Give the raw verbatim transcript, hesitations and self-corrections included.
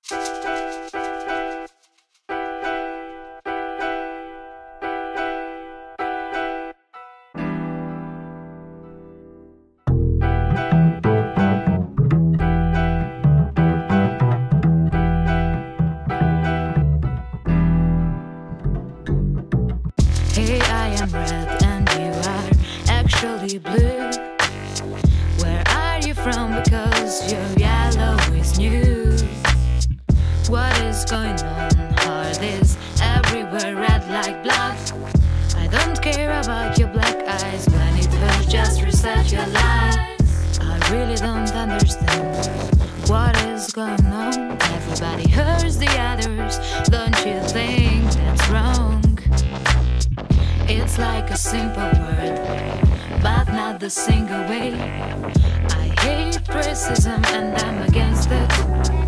Hey, I am red and you are actually blue. Where are you from? Because your yellow is new. What is going on? Heart is everywhere, red like blood. I don't care about your black eyes. When it hurts, just reset your lies. I really don't understand what is going on. Everybody hurts the others. Don't you think that's wrong? It's like a simple word, but not the single way. I hate racism and I'm against it.